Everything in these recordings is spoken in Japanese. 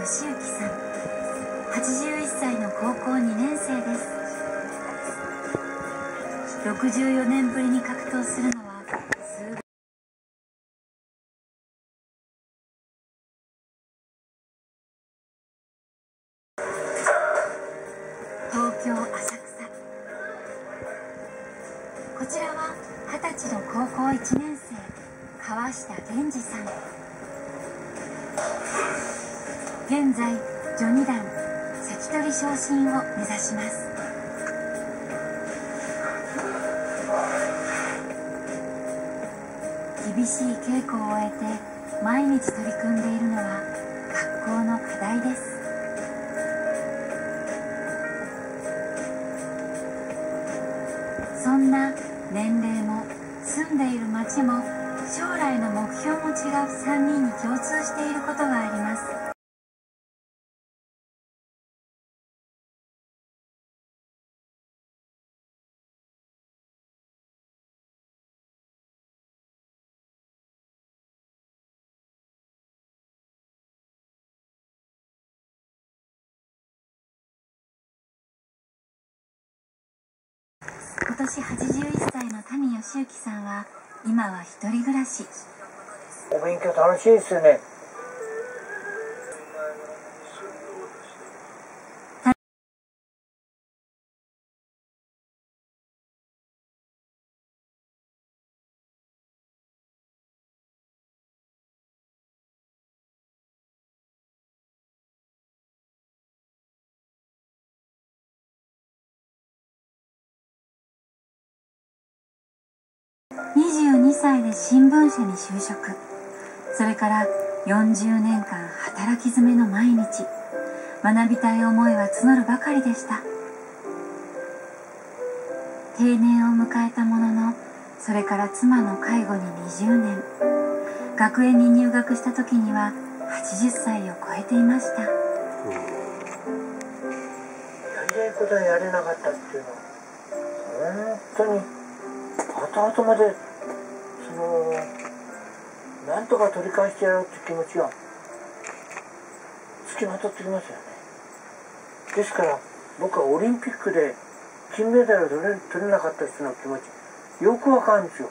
義行さん、81歳の高校2年生です。64年ぶりに格闘するのは東京・浅草。こちらは20歳の高校1年生、川下源氏さん。現在序二段関取昇進を目指します。厳しい稽古を終えて毎日取り組んでいるのは学校の課題です。そんな年齢も住んでいる町も将来の目標も違う3人に共通していることがあります。今年81歳の谷義行さんは今は一人暮らし。 お勉強楽しいですよね。 22歳で新聞社に就職。それから40年間働き詰めの毎日。学びたい思いは募るばかりでした。定年を迎えたものの、それから妻の介護に20年。学園に入学した時には80歳を超えていました。 やりたいことはやれなかったっていうのは本当に後々までなんとか取り返してやろうって気持ちがつきまとってきますよね。ですから僕はオリンピックで金メダルを取れなかった人の気持ちよくわかるんですよ。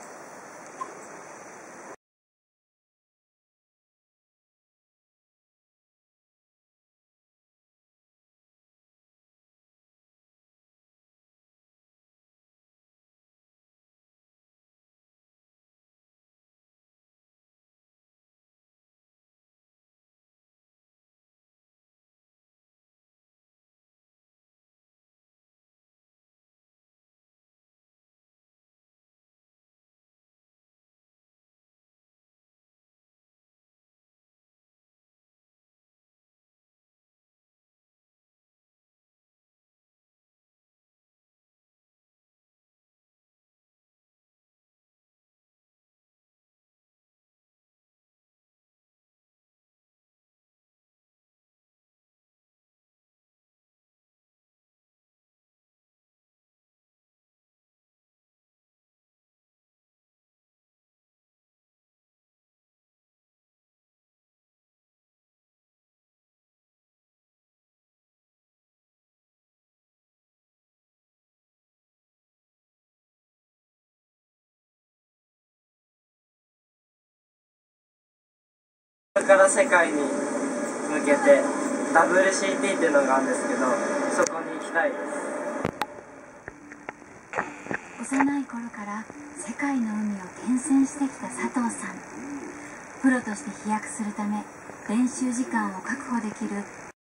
これから世界に向けて WCT っていうのがあるんですけど、そこに行きたいです。 幼い頃から世界の海を転戦してきた佐藤さん。プロとして飛躍するため練習時間を確保できる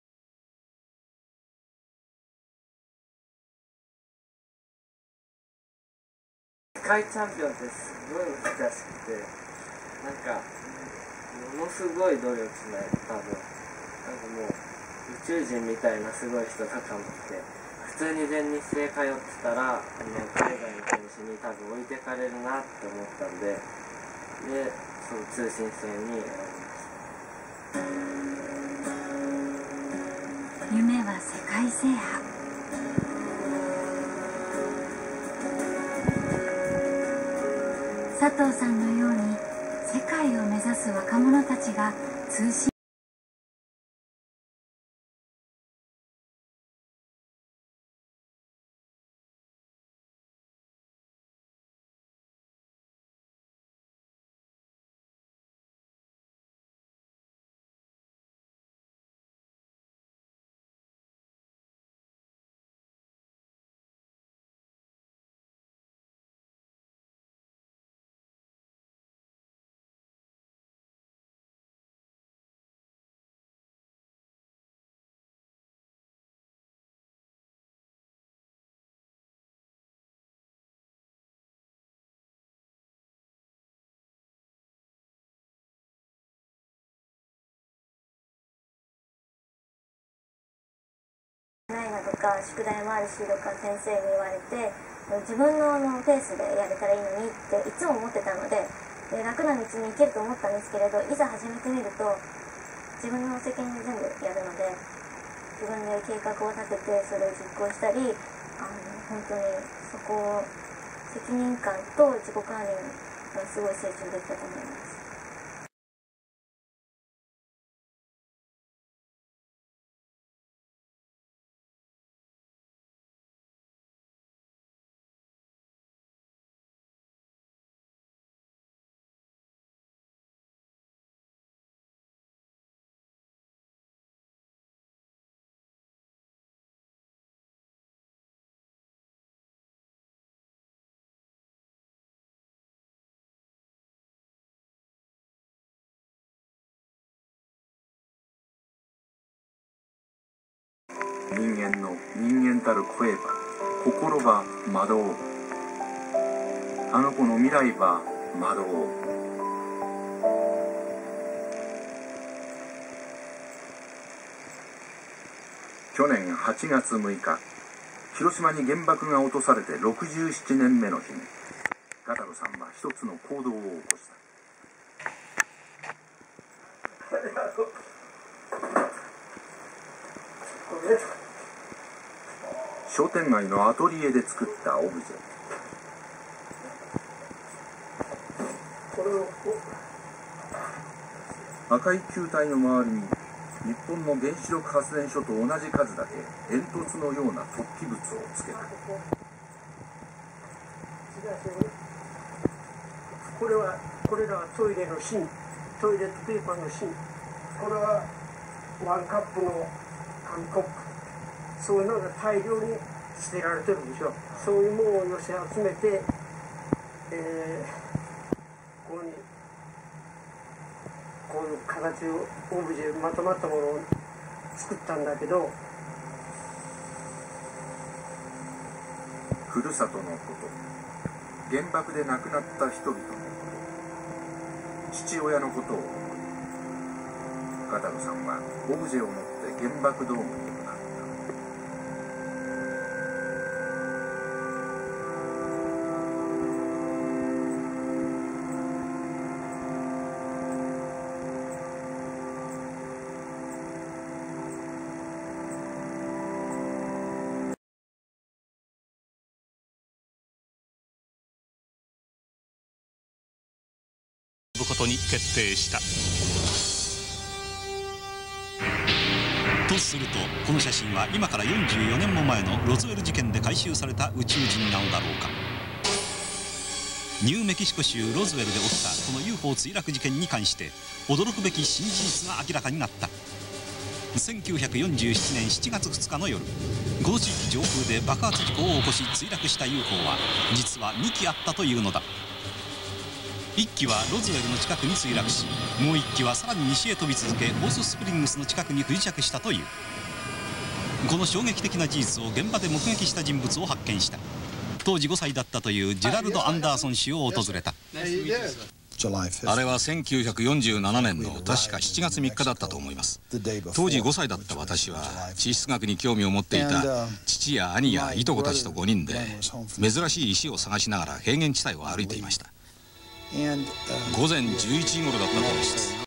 世界チャンピオンってすごい難しくて、なんかものすごい努力しないと多分もう宇宙人みたいなすごい人とかもいて、普通に全日制通ってたら海外の選手に多分置いてかれるなって思ったんで、その通信制に選びました。 夢は世界制覇。佐藤さんのように世界を目指す若者たちが通信とか宿題もあるしとか先生に言われて、自分のペースでやれたらいいのにっていつも思ってたので、楽な道に行けると思ったんですけれど、いざ始めてみると自分の責任で全部やるので、自分で計画を立ててそれを実行したり、本当にそこを責任感と自己管理がすごい成長できたと思います。 人間の人間たる声ば心ば惑おう。あの子の未来ば惑おう。去年8月6日、広島に原爆が落とされて67年目の日に、ガタロさんは一つの行動を起こした。商店街のアトリエで作ったオブジェ。赤い球体の周りに日本の原子力発電所と同じ数だけ煙突のような突起物をつけた。 これらはトイレの芯、トイレットペーパーの芯、これはワンカップの紙コップ、そういうのが大量に捨てられてるんでしょ。そういうものを寄せ集めて、ここにこういう形をオブジェまとまったものを作ったんだけど、 ふるさとのこと、原爆で亡くなった人々のこと、父親のことを思い、ガタロさんはオブジェを持って原爆ドームに向かった。 ことに決定した。とするとこの写真は今から44年も前のロズウェル事件で回収された宇宙人なのだろうか。ニューメキシコ州ロズウェルで起きたこの UFO 墜落事件に関して驚くべき新事実が明らかになった。1947年7月2日の夜、この地域上空で爆発事故を起こし墜落した UFO は実は2機あったというのだ。1機はロズウェルの近くに墜落し、もう1機はさらに西へ飛び続けホーススプリングスの近くに不時着したという。この衝撃的な事実を現場で目撃した人物を発見した。当時5歳だったというジェラルド・アンダーソン氏を訪れた。 あれは1947年の確か7月3日だったと思います。当時5歳だった私は地質学に興味を持っていた父や兄やいとこたちと5人で珍しい石を探しながら平原地帯を歩いていました。午前11時頃だったと思います。